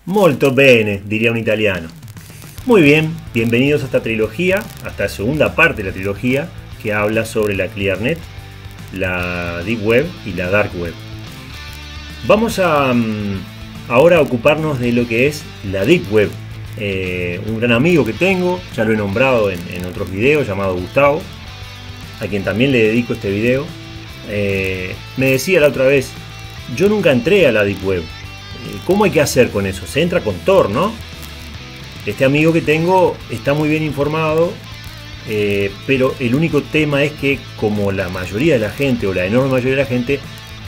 Molto bene, diría un italiano. Muy bien, bienvenidos a esta trilogía, a esta segunda parte de la trilogía que habla sobre la ClearNet, la Deep Web y la Dark Web. Vamos a ahora ocuparnos de lo que es la Deep Web. Un gran amigo que tengo, ya lo he nombrado en otros videos, llamado Gustavo, a quien también le dedico este video, me decía la otra vez: yo nunca entré a la Deep Web. ¿Cómo hay que hacer con eso? Se entra con Tor, ¿no? Este amigo que tengo está muy bien informado, pero el único tema es que, como la mayoría de la gente, o la enorme mayoría de la gente,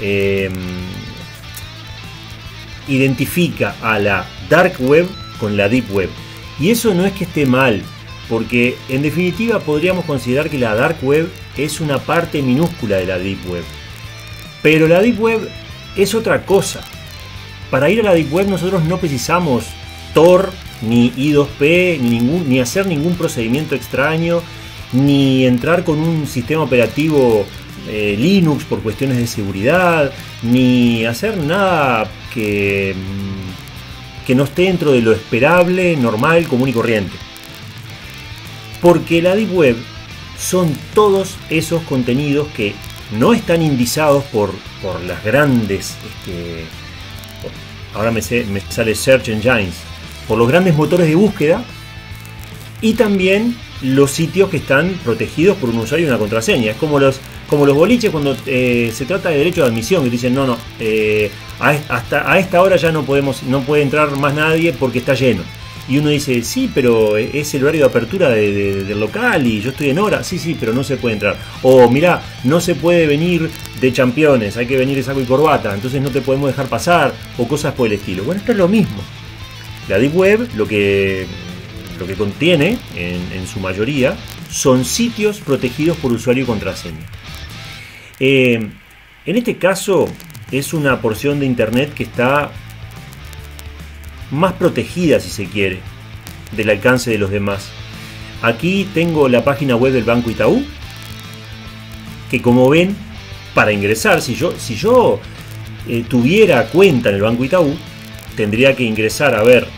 identifica a la Dark Web con la Deep Web. Y eso no es que esté mal, porque en definitiva podríamos considerar que la Dark Web es una parte minúscula de la Deep Web. Pero la Deep Web es otra cosa. Para ir a la Deep Web nosotros no precisamos Tor, ni I2P, ni hacer ningún procedimiento extraño, ni entrar con un sistema operativo Linux por cuestiones de seguridad, ni hacer nada que no esté dentro de lo esperable, normal, común y corriente. Porque la Deep Web son todos esos contenidos que no están indizados por las grandes... ahora me sale Search Engines, por los grandes motores de búsqueda, y también los sitios que están protegidos por un usuario y una contraseña. Es como los boliches cuando se trata de derecho de admisión, que dicen no, hasta a esta hora ya no puede entrar más nadie porque está lleno. Y uno dice, sí, pero es el horario de apertura del local y yo estoy en hora. Sí, pero no se puede entrar. O mirá, no se puede venir de championes, hay que venir de saco y corbata, entonces no te podemos dejar pasar, o cosas por el estilo. Bueno, esto es lo mismo. La Deep Web lo que contiene, en su mayoría, son sitios protegidos por usuario y contraseña. En este caso es una porción de internet que está más protegida, si se quiere, del alcance de los demás. Aquí tengo la página web del Banco Itaú, que, como ven, para ingresar, si yo tuviera cuenta en el Banco Itaú, tendría que ingresar a ver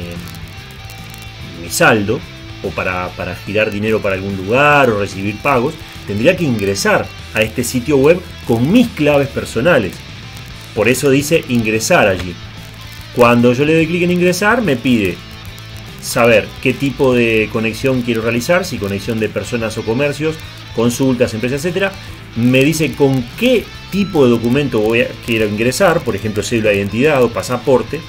mi saldo, o para girar dinero para algún lugar o recibir pagos, tendría que ingresar a este sitio web con mis claves personales. Por eso dice ingresar allí. Cuando yo le doy clic en ingresar, me pide saber qué tipo de conexión quiero realizar, si conexión de personas o comercios, consultas, empresas, etcétera. Me dice con qué tipo de documento quiero ingresar, por ejemplo cédula de identidad o pasaporte.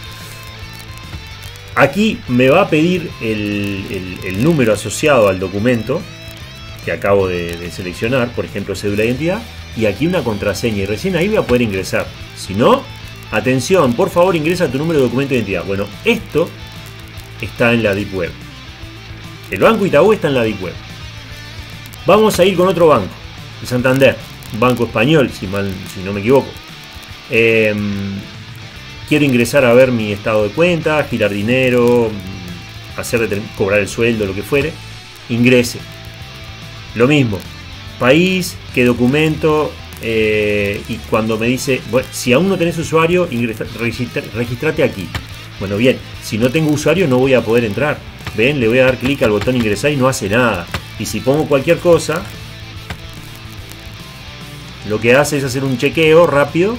Aquí me va a pedir el número asociado al documento que acabo de seleccionar, por ejemplo cédula de identidad, y aquí una contraseña, y recién ahí voy a poder ingresar. Si no, atención, por favor ingresa tu número de documento de identidad. Bueno, esto está en la Deep Web. El Banco Itaú está en la Deep Web. Vamos a ir con otro banco, el Santander, un banco español, si no me equivoco. Quiero ingresar a ver mi estado de cuenta, girar dinero, cobrar el sueldo, lo que fuere. Ingrese. Lo mismo, país, qué documento, y cuando me dice, bueno, si aún no tenés usuario, registrate aquí. Bueno, bien, si no tengo usuario no voy a poder entrar. Ven, le voy a dar clic al botón ingresar y no hace nada. Y si pongo cualquier cosa, lo que hace es hacer un chequeo rápido.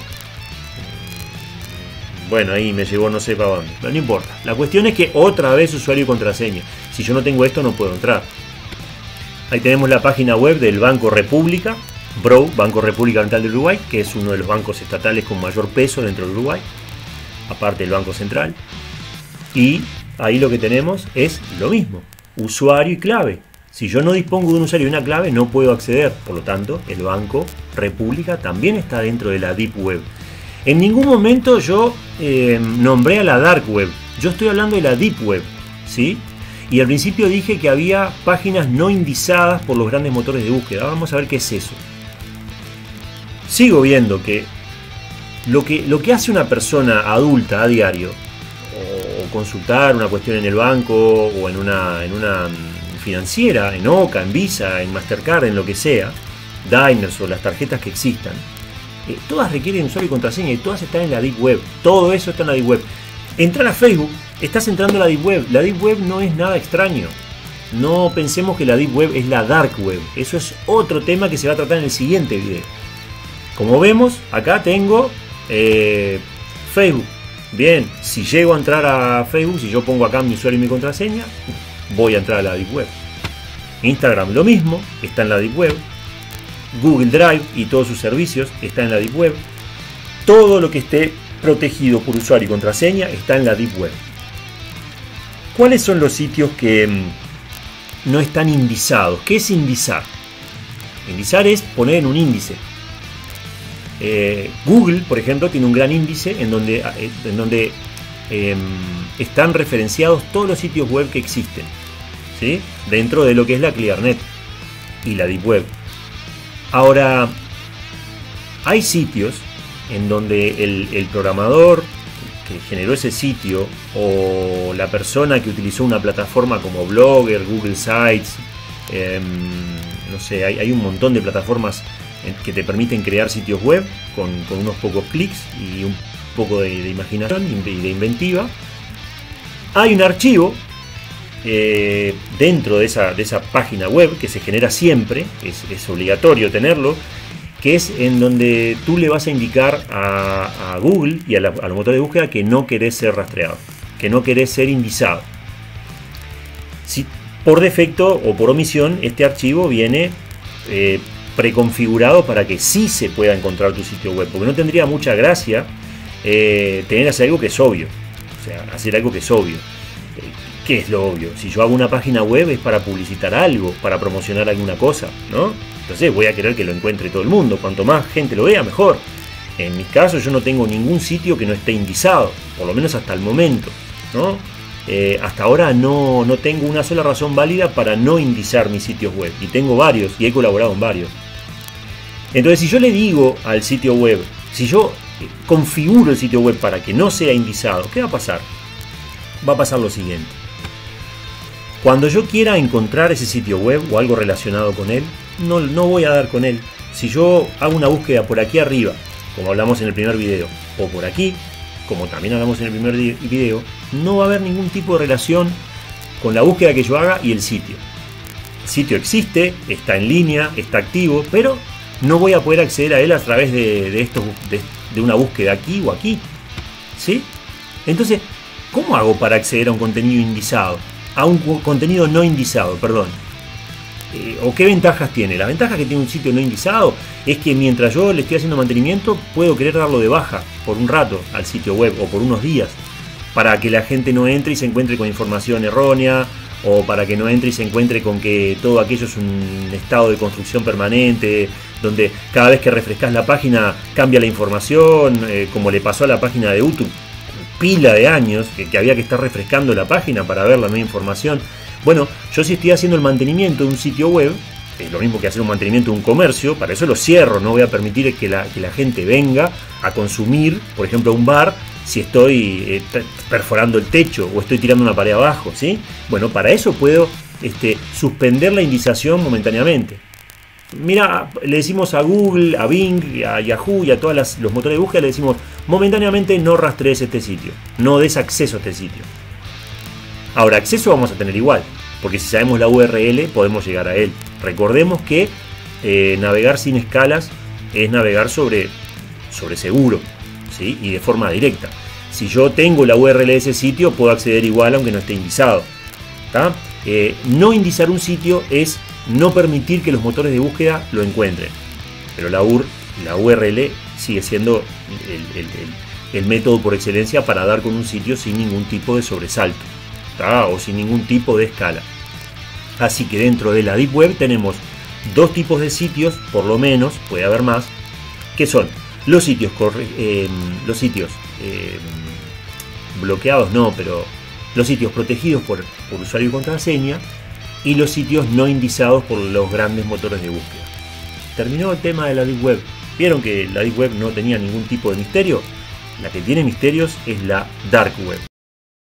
Bueno, ahí me llevó no sé para dónde, pero no importa. La cuestión es que otra vez usuario y contraseña. Si yo no tengo esto no puedo entrar. Ahí tenemos la página web del Banco República, Banco República Oriental del Uruguay, que es uno de los bancos estatales con mayor peso dentro del Uruguay, aparte del Banco Central. Y ahí lo que tenemos es lo mismo, usuario y clave. Si yo no dispongo de un usuario y una clave no puedo acceder. Por lo tanto, el Banco República también está dentro de la Deep Web. En ningún momento yo nombré a la Dark Web. Yo estoy hablando de la Deep Web, ¿sí? Y al principio dije que había páginas no indizadas por los grandes motores de búsqueda. Vamos a ver qué es eso. Sigo viendo que lo que hace una persona adulta a diario, o consultar una cuestión en el banco, o en una financiera, en Oca, en Visa, en Mastercard, en lo que sea, Diners o las tarjetas que existan, todas requieren usuario y contraseña, y todas están en la Deep Web. Todo eso está en la Deep Web. Entrar a Facebook, estás entrando a la Deep Web. La Deep Web no es nada extraño. No pensemos que la Deep Web es la Dark Web. Eso es otro tema que se va a tratar en el siguiente video. Como vemos, acá tengo Facebook. Bien, si llego a entrar a Facebook, si yo pongo acá mi usuario y mi contraseña, voy a entrar a la Deep Web. Instagram lo mismo, está en la Deep Web. Google Drive y todos sus servicios está en la Deep Web. Todo lo que esté protegido por usuario y contraseña está en la Deep Web. ¿Cuáles son los sitios que no están indizados? ¿Qué es indizar? Indizar es poner en un índice. Google, por ejemplo, tiene un gran índice en donde están referenciados todos los sitios web que existen, ¿sí? Dentro de lo que es la ClearNet y la Deep Web. Ahora, hay sitios en donde el programador que generó ese sitio o la persona que utilizó una plataforma como Blogger, Google Sites, no sé, hay un montón de plataformas que te permiten crear sitios web con unos pocos clics y un poco de imaginación y de inventiva. Hay un archivo dentro de esa página web que se genera siempre, es obligatorio tenerlo, que es en donde tú le vas a indicar a Google y a los motores de búsqueda que no querés ser rastreado, que no querés ser indizado. Si por defecto o por omisión este archivo viene preconfigurado para que sí se pueda encontrar tu sitio web, porque no tendría mucha gracia tener que hacer algo que es obvio, o sea, hacer algo que es obvio. ¿Qué es lo obvio? Si yo hago una página web es para publicitar algo, para promocionar alguna cosa, ¿no? Entonces voy a querer que lo encuentre todo el mundo. Cuanto más gente lo vea, mejor. En mi caso yo no tengo ningún sitio que no esté indizado, por lo menos hasta el momento, ¿no? Hasta ahora no tengo una sola razón válida para no indizar mis sitios web. Y tengo varios y he colaborado en varios. Entonces si yo le digo al sitio web, si yo configuro el sitio web para que no sea indizado, ¿qué va a pasar? Va a pasar lo siguiente. Cuando yo quiera encontrar ese sitio web o algo relacionado con él, no voy a dar con él. Si yo hago una búsqueda por aquí arriba, como hablamos en el primer video, o por aquí, como también hablamos en el primer video, no va a haber ningún tipo de relación con la búsqueda que yo haga y el sitio. El sitio existe, está en línea, está activo, pero no voy a poder acceder a él a través de una búsqueda aquí o aquí, ¿sí? Entonces, ¿cómo hago para acceder a un contenido indizado? A un contenido no indizado, perdón. ¿O qué ventajas tiene? La ventaja que tiene un sitio no indizado es que mientras yo le estoy haciendo mantenimiento, puedo querer darlo de baja por un rato al sitio web o por unos días, para que la gente no entre y se encuentre con información errónea, o para que no entre y se encuentre con que todo aquello es un estado de construcción permanente, donde cada vez que refrescas la página cambia la información, como le pasó a la página de YouTube. Pila de años que había que estar refrescando la página para ver la nueva información. Bueno, yo si estoy haciendo el mantenimiento de un sitio web, es lo mismo que hacer un mantenimiento de un comercio, para eso lo cierro, no voy a permitir que la gente venga a consumir, por ejemplo, a un bar, si estoy perforando el techo o estoy tirando una pared abajo, ¿sí? Bueno, para eso puedo suspender la indización momentáneamente. Mira, le decimos a Google, a Bing, a Yahoo y a todos los motores de búsqueda, le decimos momentáneamente no rastrees este sitio, no des acceso a este sitio. Ahora, acceso vamos a tener igual, porque si sabemos la URL podemos llegar a él. Recordemos que navegar sin escalas es navegar sobre seguro, ¿sí? Y de forma directa. Si yo tengo la URL de ese sitio, puedo acceder igual aunque no esté indizado, ¿tá? No indizar un sitio es no permitir que los motores de búsqueda lo encuentren, pero la URL sigue siendo el método por excelencia para dar con un sitio sin ningún tipo de sobresalto, ¿tá? O sin ningún tipo de escala. Así que dentro de la Deep Web tenemos dos tipos de sitios, por lo menos, puede haber más, que son los sitios bloqueados, no, pero los sitios protegidos por usuario y contraseña, y los sitios no indizados por los grandes motores de búsqueda. Terminó el tema de la Deep Web. ¿Vieron que la Deep Web no tenía ningún tipo de misterio? La que tiene misterios es la Dark Web.